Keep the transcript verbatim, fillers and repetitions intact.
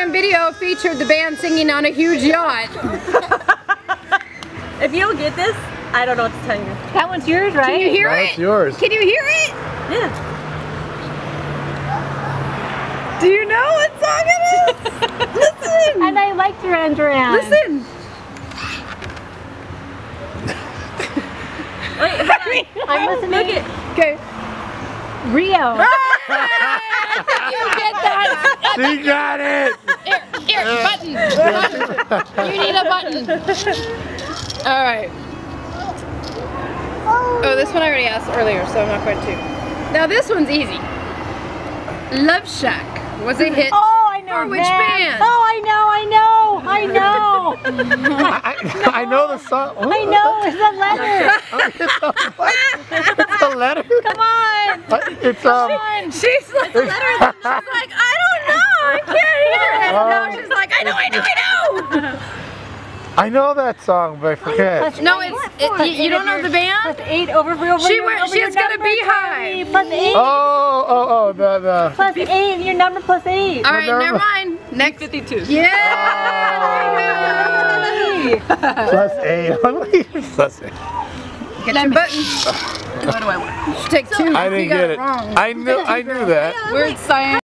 Instagram video featured the band singing on a huge yacht. If you don't get this, I don't know what to tell you. That one's yours, right? Can you hear That's it? yours. Can you hear it? Yeah. Do you know what song it is? Listen. And I like Duran Duran. Listen. Wait, hold on. I'm listening. Make it. Okay. Rio. You get that? She got it! Here, here, button. Button. You need a button. All right. Oh, this one I already asked earlier, so I'm not going to. Now this one's easy. Love Shack was a hit. Oh, I know. For which that. band? Oh, I know, I know, I know. I, I know the song. I know, it's a letter. It's a letter? Come on. It's um. She's like, she's like, I don't know, I can't hear it. Um, No, she's like, I know, I know, I know. I know that song, but I forget. No, it's it, you, you don't know the band. Plus eight over over. She your, went. over She's your got a number, beehive. Plus eight. Oh, oh, oh, the the. Plus eight. Your number plus eight. All right, Never never mind. Next. fifty-two. Yeah. Plus eight. Plus eight. Get your button. What do I want? You should take two. I You didn't got get it. Wrong. I knew. I knew that. Word science.